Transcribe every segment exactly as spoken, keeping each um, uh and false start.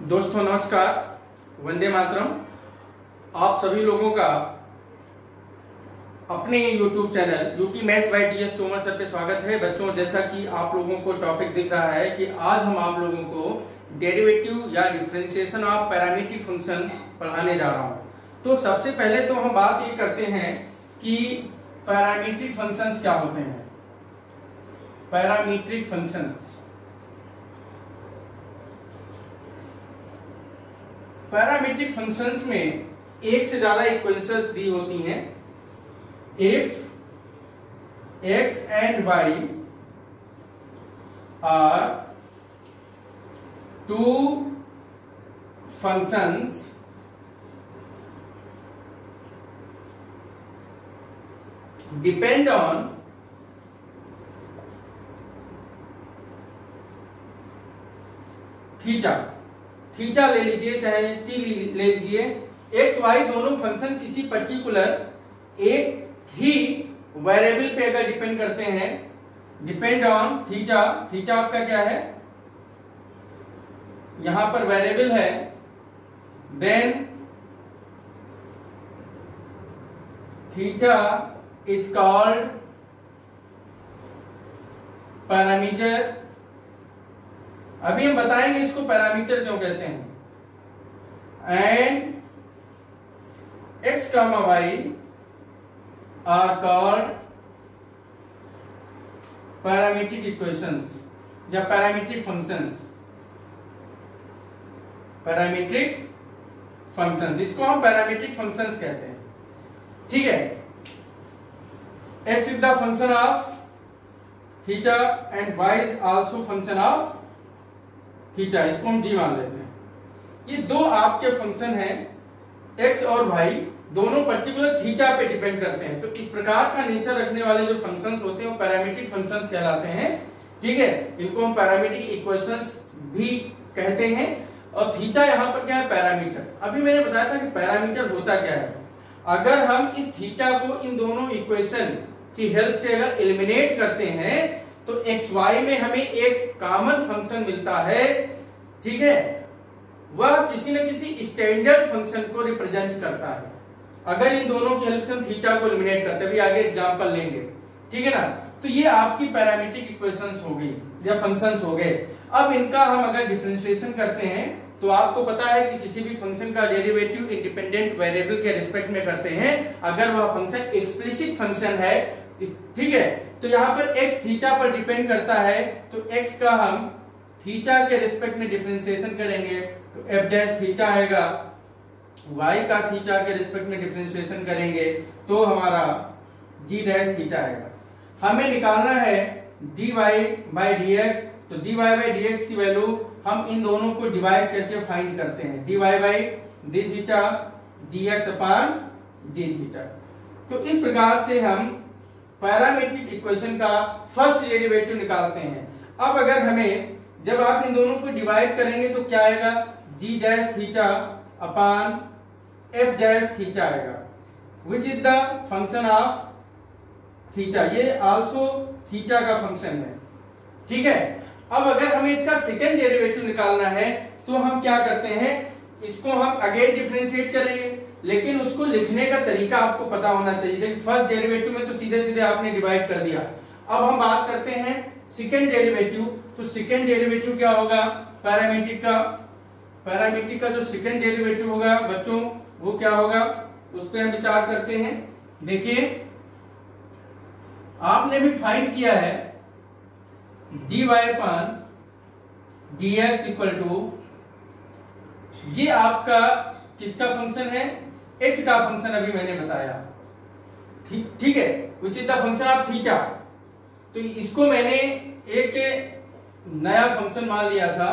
दोस्तों नमस्कार, वंदे मातरम। आप सभी लोगों का अपने YouTube channel UT maths by TS Tomar sir पे स्वागत है। बच्चों, जैसा कि आप लोगों को टॉपिक दिख रहा है कि आज हम आप लोगों को डेरिवेटिव या डिफरेंशिएशन ऑफ पैरामीट्रिक फंक्शन पढ़ाने जा रहा हूं। तो सबसे पहले तो हम बात ये करते हैं कि पैरामीट्रिक फंक्शंस क्या होते हैं। पैरामीट्रिक फंक्शंस पैरामीट्रिक फंक्शंस में एक से ज्यादा इक्वेशंस दी होती हैं। If x and y are two functions depend on theta theta ले लीजिए चाहे टी ले लीजिए, एक्स वाई दोनों फंक्शन किसी पर्टिकुलर एक ही वेरिएबल पे अगर डिपेंड करते हैं, डिपेंड ऑन थीटा। थीटा आपका क्या है, यहां पर वेरिएबल है, then theta is called parameter. अभी हम बताएंगे इसको पैरामीटर क्यों कहते हैं। And x comma y are called parametric equations या पैरामीट्रिक फंक्शंस। पैरामीट्रिक फंक्शंस, इसको हम पैरामीट्रिक फंक्शंस कहते हैं। ठीक है, x is the function of theta and y is also function of theta, इसको हम जी मान लेते हैं। ये दो आपके फंक्शन हैं, एक्स और वाई, दोनों पर्टिकुलर थीटा पे डिपेंड करते हैं। तो इस प्रकार का नेचर रखने वाले जो फंक्शंस होते हैं वो पैरामीट्रिक फंक्शंस कहलाते हैं। ठीक है, इनको हम पैरामीट्रिक इक्वेशंस भी कहते हैं। और थीटा यहां पर क्या है, पैरामीटर। अभी मैंने बताया था कि पैरामीटर होता क्या है। अगर हम इस थीटा को इन दोनों इक्वेशन की हेल्प से अगर एलिमिनेट करते हैं तो एक्स वाई में हमें एक कॉमन फंक्शन मिलता है। ठीक है, वह किसी न किसी स्टैंडर्ड फंक्शन को रिप्रेजेंट करता है। अगर इन दोनों की हेल्प से हम थीटा को एलिमिनेट करते हैं, अभी आगे एग्जांपल लेंगे। ठीक है ना, तो ये आपकी पैरामीट्रिक इक्वेशंस हो गई या फंक्शंस हो गए। अब इनका हम अगर डिफरेंशिएशन करते हैं तो आपको पता है कि किसी भी फंक्शन का डेरिवेटिव इंडिपेंडेंट वेरिएबल के रिस्पेक्ट में करते हैं अगर वह फंक्शन एक्सप्लिसिट फंक्शन है। ठीक है, तो यहां पर x थीटा पर डिपेंड करता है, तो x का हम थीटा के रिस्पेक्ट में डिफरेंशिएशन करेंगे तो f डैश थीटा आएगा। y का थीटा के रिस्पेक्ट में डिफरेंशिएशन करेंगे तो हमारा g डैश थीटा आएगा। हमें निकालना है dy बाई डी एक्स, तो dy बाई डी एक्स की वैल्यू हम इन दोनों को डिवाइड करके फाइंड करते हैं, dy by d theta dx upon d theta. तो इस प्रकार से हम पैरामीट्रिक इक्वेशन का फर्स्ट डेरिवेटिव निकालते हैं। अब अगर हमें, जब आप इन दोनों को डिवाइड करेंगे तो क्या आएगा, g dash theta upon f dash theta आएगा, which is the function of theta. ये आल्सो थीटा का फंक्शन है। ठीक है, अब अगर हमें इसका सेकेंड डेरिवेटिव निकालना है तो हम क्या करते हैं, इसको हम अगेन डिफरेंशिएट करेंगे, लेकिन उसको लिखने का तरीका आपको पता होना चाहिए। देखिए, फर्स्ट डेरिवेटिव में तो सीधे सीधे आपने डिवाइड कर दिया। अब हम बात करते हैं सेकेंड डेरिवेटिव। तो सेकेंड डेरिवेटिव क्या होगा, पैरामीट्रिक का पैरामीट्रिक का जो सेकेंड डेरिवेटिव होगा बच्चों वो क्या होगा, उस पर हम विचार करते हैं। देखिए, आपने भी फाइंड किया है d y upon d x equal to, ये आपका किसका फंक्शन है, एक्स का फंक्शन अभी मैंने बताया। ठीक है, which is the function of theta. तो इसको मैंने एक नया फंक्शन मान लिया था,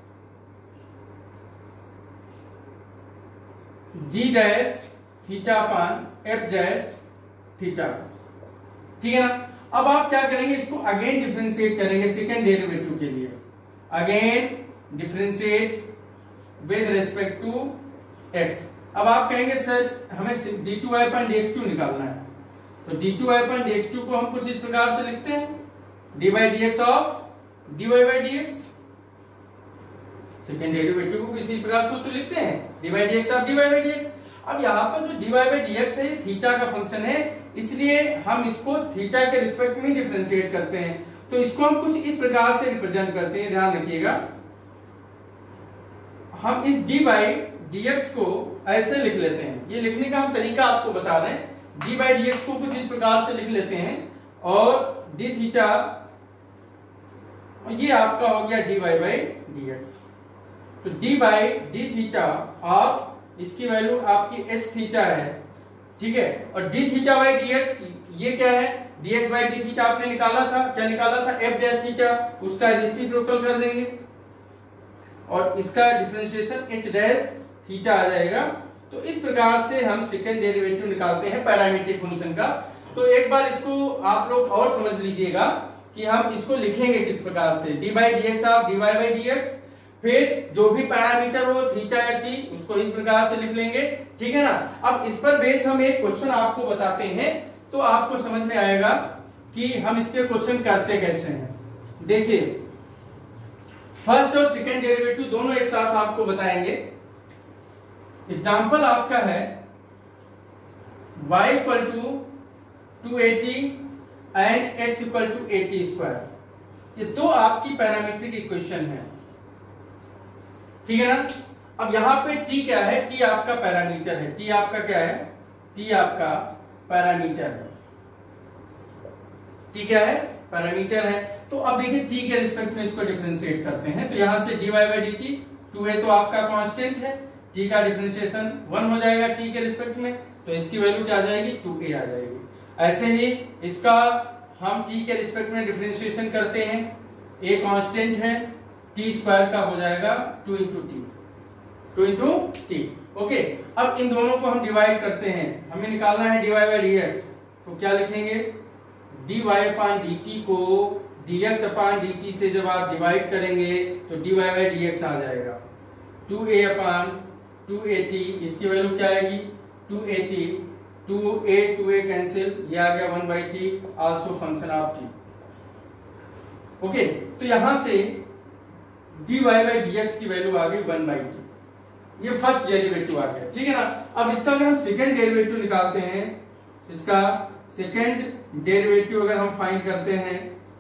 g dash theta upon f dash theta. ठीक है ना, अब आप क्या करेंगे, इसको अगेन डिफरेंशिएट करेंगे सेकेंड डेरिवेटिव के लिए। Again differentiate with respect to x. अब आप कहेंगे सर हमें d two y point d x two निकालना है, तो d two y point d x two को हम कुछ इस प्रकार से लिखते हैं, d by d x of d y by d x. Second derivative को किसी प्रकार सूत्र लिखते हैं, d by d x of d y by d x. अब यहाँ पर जो d y by d x है ये थीटा का फंक्शन है, इसलिए हम इसको थीटा के रिस्पेक्ट में डिफरेंशिएट करते हैं। तो इसको हम कुछ इस प्रकार से रिप्रेजेंट करते हैं, ध्यान रखिएगा। हम इस डी बाई डी एक्स को ऐसे लिख लेते हैं, ये लिखने का हम तरीका आपको बता दें। डी बाई डी एक्स को कुछ इस प्रकार से लिख लेते हैं और डी थीटा, ये आपका हो गया d y by d x. तो d by d theta of, इसकी वैल्यू आपकी एच थीटा है, ठीक है। और d theta by d x ये क्या है, d x by d theta आपने निकाला था, क्या निकाला था, एफ डैश थीटा, उसका रेसिप्रोकल कर देंगे और इसका डिफरेंशिएशन एच डैश थीटा आ जाएगा। तो इस प्रकार से हम सेकेंड डेरिवेटिव निकालते हैं पैरामीट्रिक फंक्शन का। तो एक बार इसको आप लोग और समझ लीजिएगा कि हम इसको लिखेंगे किस प्रकार से, d by d x of d y by d x, फिर जो भी पैरामीटर हो थीटा या टी उसको इस प्रकार से लिख लेंगे, ठीक है ना। अब इस पर बेस हम एक क्वेश्चन आपको बताते हैं तो आपको समझ में आएगा कि हम इसके क्वेश्चन करते कैसे हैं। देखिए, फर्स्ट और सेकेंड डेरिवेटिव दोनों एक साथ आपको बताएंगे। एग्जाम्पल आपका है y equal to two a t and x equal to a t square. ये दो आपकी पैरामीट्रिक इक्वेशन है, ठीक है ना। अब यहां पे t क्या है, t आपका पैरामीटर है, t आपका क्या है, t आपका पैरामीटर है, t क्या है, पैरामीटर है। तो अब देखिए t के रिस्पेक्ट में इसको डिफरेंशिएट करते हैं। तो यहां से d y by d t, two a तो आपका कांस्टेंट है, t का डिफरेंशिएशन वन हो जाएगा t के रिस्पेक्ट में, तो इसकी वैल्यू क्या आ जाएगी, टू ए आ जाएगी। ऐसे ही इसका हम t के रिस्पेक्ट में डिफरेंशिएशन करते हैं, a कांस्टेंट है, t स्क्वायर का हो जाएगा two into t, two into t. Okay, अब इन दोनों को हम डिवाइड करते हैं, हमें निकालना है d y by d x. तो क्या लिखेंगे, d y upon d t को d x upon d t से जब आप डिवाइड करेंगे तो d y by d x आ जाएगा, two a upon two a t, इसकी वैल्यू क्या आएगी, two a t, two a two a cancel, ये आ गया one by t, also function of t. Okay, तो यहां से d y by d x की वैल्यू आ गई वन बाई टी, ये फर्स्ट डेरिवेटिव आ गया, ठीक है ना। अब इसका अगर हम सेकेंड डेरिवेटिव निकालते हैं, इसका सेकेंड डेरिवेटिव अगर हम फाइंड करते हैं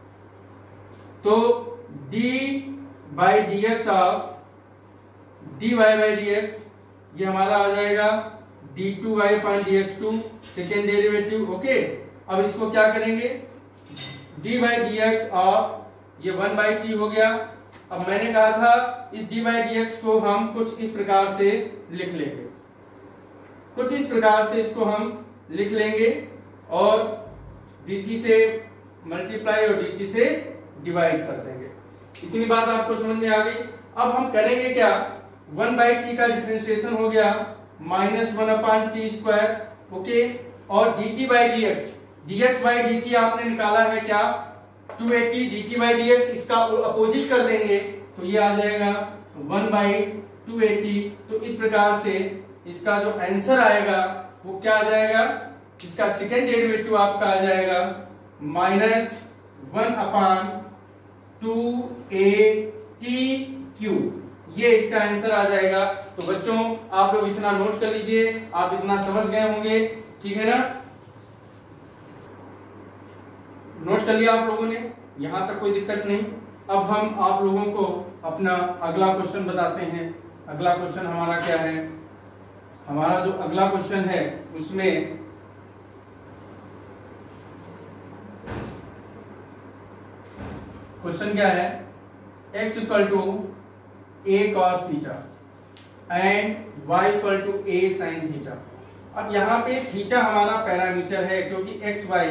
तो d by d x of d y by d x, ये हमारा आ जाएगा d two y upon d x two, second derivative. Okay, अब इसको क्या करेंगे, d by d x of, ये वन बाई टी हो गया। अब मैंने कहा था इस डी बाई डी एक्स को हम कुछ इस प्रकार से लिख लेंगे, कुछ इस प्रकार से इसको हम लिख लेंगे और dt से मल्टीप्लाई और dt से डिवाइड कर देंगे। इतनी बात आपको समझ में आ गई। अब हम करेंगे क्या, वन बाई टी का डिफरेंशिएशन हो गया minus one upon t square, okay, और d t by d x, d x by d t आपने निकाला है क्या, two a t, d t by d x, इसका अपोजिट कर देंगे तो ये आ जाएगा वन बाई टू एटी। तो इस प्रकार से इसका जो आंसर आएगा वो क्या आ जाएगा, इसका सेकेंड डेरिवेटिव आपका आ जाएगा minus one upon two a t cube, ये इसका आंसर आ जाएगा। तो बच्चों आप लोग इतना नोट कर लीजिए, आप इतना समझ गए होंगे, ठीक है ना, नोट कर लिया आप लोगों ने, यहां तक कोई दिक्कत नहीं। अब हम आप लोगों को अपना अगला क्वेश्चन बताते हैं। अगला क्वेश्चन हमारा क्या है, हमारा जो अगला क्वेश्चन है उसमें क्वेश्चन क्या है, x equal to a cos theta and y equal to a sine theta. अब यहाँ पे थीटा हमारा पैरामीटर है क्योंकि x y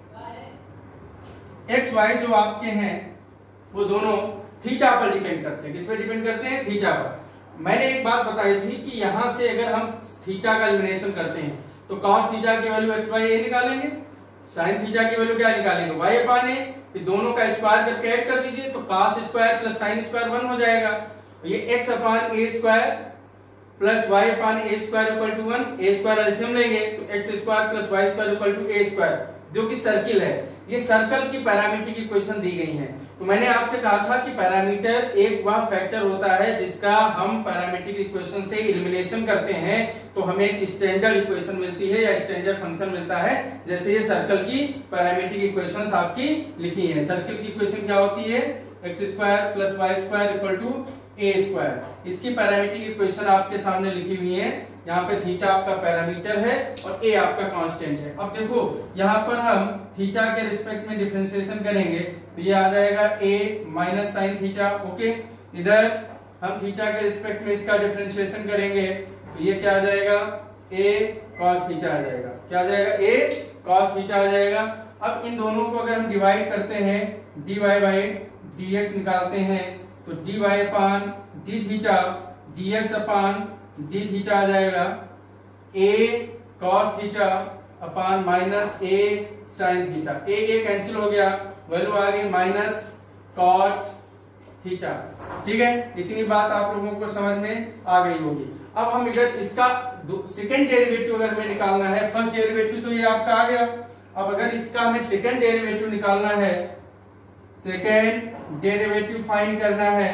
x y जो आपके हैं वो दोनों थीटा पर डिपेंड करते हैं। किस पे डिपेंड करते हैं, थीटा पर। मैंने एक बात बताई थी कि यहां से अगर हम थीटा का एलिमिनेशन करते हैं तो cos थीटा की वैल्यू x y a निकालेंगे, साइन थीटा की वैल्यू क्या निकालेंगे, y अपान a, फिर दोनों का स्क्वायर करके ऐड कर दीजिए तो cos square plus sine square one हो जाएगा। ये x upon a square plus y upon a square equal to one, a square LCM लेंगे तो x square plus y square equal to a square, जो कि सर्किल है। ये circle की पैरामीटर की क्वेश्चन दी गई है। तो मैंने आपसे कहा था कि पैरामीटर एक वह फैक्टर होता है जिसका हम पैरामीट्रिक इक्वेशन से एलिमिनेशन करते हैं तो हमें एक स्टैंडर्ड इक्वेशन मिलती है या स्टैंडर्ड फंक्शन मिलता है। जैसे ये सर्कल की पैरामीट्रिक इक्वेशन आपकी लिखी है। सर्कल की इक्वेशन क्या होती है? X square plus y square equal to a square. इसकी पैरामीट्रिक इक्वेशन आपके सामने लिखी हुई है। यहाँ पे थीटा आपका पैरामीटर है और ए आपका कांस्टेंट है। अब देखो यहाँ पर हम थीटा के रिस्पेक्ट में डिफरेंशिएशन करेंगे तो ये आ जाएगा a minus sine theta. Okay, इधर हम थीटा के रिस्पेक्ट में इसका डिफरेंशिएशन करेंगे तो ये क्या आ जाएगा? ए कॉस थीटा आ जाएगा। क्या आ जाएगा? ए कॉस थीटा आ जाएगा। अब इन दोनों को अगर हम डिवाइड करते हैं, d y by d x निकालते हैं तो d y upon d theta d x upon d theta आ जाएगा a cos theta upon minus a sine theta. A a cancel हो गया, वैल्यू आ गई माइनस कॉट थीटा। ठीक है, इतनी बात आप लोगों को समझ में आ गई होगी। अब हम इधर इसका सेकेंड डेरिवेटिव अगर हमें निकालना है, फर्स्ट डेरिवेटिव तो ये आपका आ गया। अब अगर इसका हमें सेकेंड डेरिवेटिव निकालना है, सेकेंड डेरिवेटिव फाइंड करना है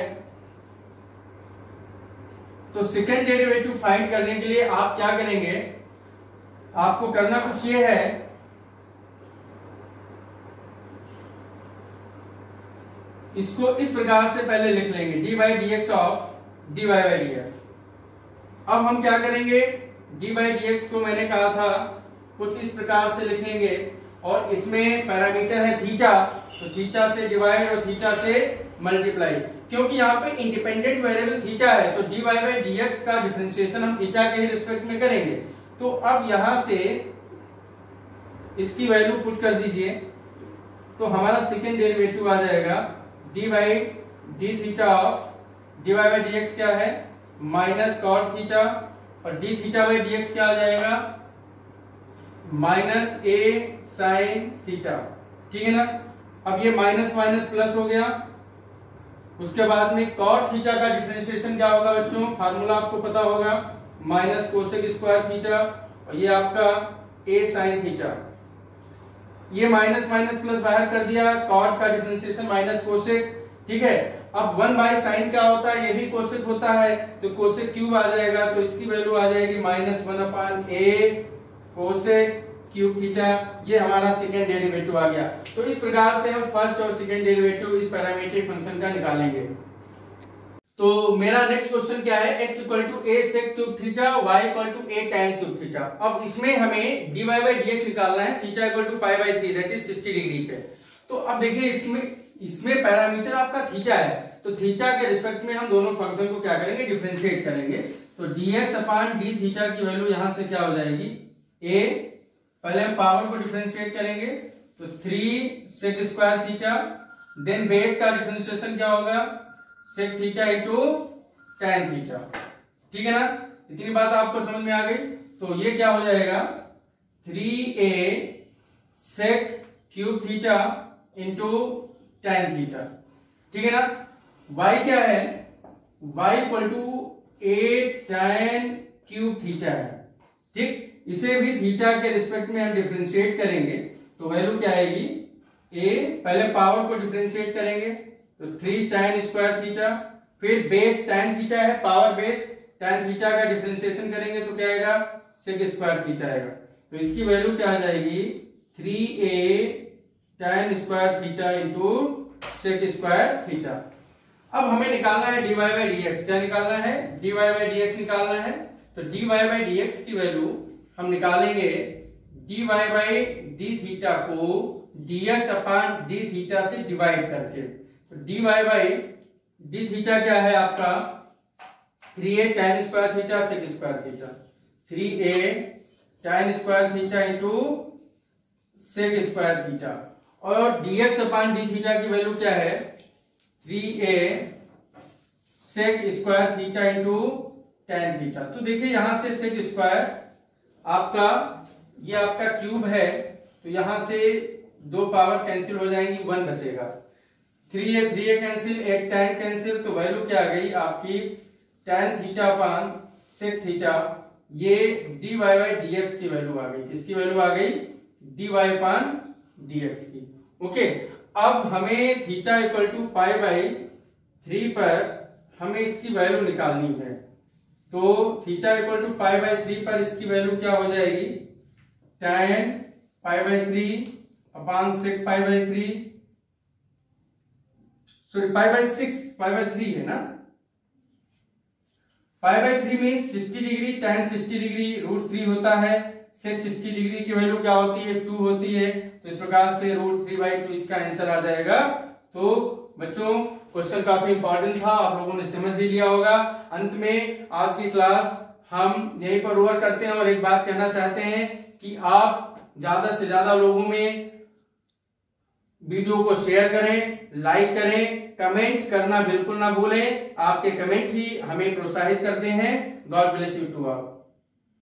तो सेकेंड डेरिवेटिव फाइंड करने के लिए आप क्या करेंगे? आपको करना कुछ ये है, इसको इस प्रकार से पहले लिख लेंगे d by d x of d y by d x. अब हम क्या करेंगे? डी बाई डी एक्स को मैंने कहा था कुछ इस प्रकार से लिखेंगे और इसमें पैरामीटर है थीटा, तो थीटा से डिवाइड और थीटा से मल्टीप्लाई। क्योंकि यहाँ पे इंडिपेंडेंट वेरिएबल थीटा है तो d y by d x का डिफरेंशिएशन हम थीटा के ही रिस्पेक्ट में करेंगे। तो अब यहां से इसकी वैल्यू पुट कर दीजिए तो हमारा सेकेंड डेरिवेटिव आ जाएगा d by d theta of d y by d x क्या है? माइनस कॉट थीटा और d theta by d x क्या आ जाएगा? Minus a sine theta. ठीक है ना? अब ये माइनस माइनस प्लस हो गया। उसके बाद में कॉट थीटा का डिफरेंशिएशन क्या होगा बच्चों? फार्मूला आपको पता होगा, माइनस कोसेक स्क्वायर थीटा और ये आपका ए साइन थीटा। ये माइनस माइनस प्लस बाहर कर दिया, कॉट का डिफरेंशिएशन माइनस कोसेक। ठीक है, अब वन बाई साइन क्या होता है? ये भी कोसेक होता है तो कोसेक क्यूब आ जाएगा तो इसकी वैल्यू आ जाएगी minus one upon a cosec cube theta. ये हमारा सेकेंड डेरिवेटिव आ गया। तो इस प्रकार से हम फर्स्ट और सेकेंड डेरिवेटिव इस पैरामीट्रिक फंक्शन का निकालेंगे। तो मेरा नेक्स्ट क्वेश्चन क्या है? x equal to a sec cube theta, y equal to a tan cube theta. अब इसमें हमें dy बाई dx निकालना है, theta equal to pi by three that is sixty degree पे। तो अब देखिए इसमें इसमें पैरामीटर आपका थीटा है तो थीटा के रिस्पेक्ट में हम दोनों फंक्शन को क्या करेंगे? डिफरेंशिएट करेंगे। तो dx अपान डी थीटा की वैल्यू यहां से क्या हो जाएगी? a, पहले हम पावर को डिफरेंशिएट करेंगे तो three sec square theta, then base का डिफरेंशिएशन क्या होगा? Sec theta into tan theta. ठीक है ना? इतनी बात आपको समझ में आ गई। तो ये क्या हो जाएगा? Three a sec cube theta into tan theta. ठीक है ना? y क्या है? y equal to a tan cube theta है। ठीक, इसे भी थीटा के रिस्पेक्ट में हम डिफरेंशिएट करेंगे तो वैल्यू क्या आएगी? a, पहले पावर को डिफरेंशिएट करेंगे तो थ्री टैन स्क्वायर थीटा, फिर बेस टैन थीटा है, पावर बेस टैन थीटा का डिफरेंशिएशन करेंगे तो क्या आएगा? सेक स्क्वायर थीटा आएगा। तो इसकी वैल्यू क्या आ जाएगी? Three a tan square theta into sec square theta. अब हमें निकालना है d y by d x. क्या निकालना है? D y by d x निकालना है। तो d y by d x की वैल्यू हम निकालेंगे d y by d theta को d x upon d theta से डिवाइड करके। तो d y by d theta क्या है आपका? Three a tan square theta sec square theta, three a tan square theta into sec square theta. और dx upon d theta की value क्या है? Three a sec square theta into tan theta. तो देखिए यहां से सेक स्क्वायर आपका ये आपका क्यूब है तो यहां से दो पावर कैंसिल हो जाएंगी, वन बचेगा। Three a three a cancel, एक टैन कैंसिल, तो वैल्यू क्या आ गई आपकी? Tan theta upon sec theta. ये d y by d x की वैल्यू आ गई। इसकी वैल्यू आ गई डी वाई अपान dx की। ओके, अब हमें theta equal to pi by three पर हमें इसकी वैल्यू निकालनी है। तो theta equal to pi by three पर इसकी वैल्यू क्या हो जाएगी, ten pi by three upon sec pi by three, sorry pi by six, pi by three है ना, पाई बाई थ्री में sixty degree, tan sixty degree root three होता है, सिक्स सिक्सटी डिग्री की वैल्यू क्या होती है, टू होती है। तो इस प्रकार से रूट थ्री बाई टू इसका आंसर आ जाएगा। तो बच्चों क्वेश्चन काफी इंपॉर्टेंट था, आप लोगों ने समझ भी लिया होगा। अंत में आज की क्लास हम यहीं पर ओवर करते हैं और एक बात कहना चाहते हैं कि आप ज्यादा से ज्यादा लोगों में वीडियो को शेयर करें, लाइक करें, कमेंट करना बिल्कुल ना भूलें। आपके कमेंट ही हमें प्रोत्साहित करते हैं। God bless you to all.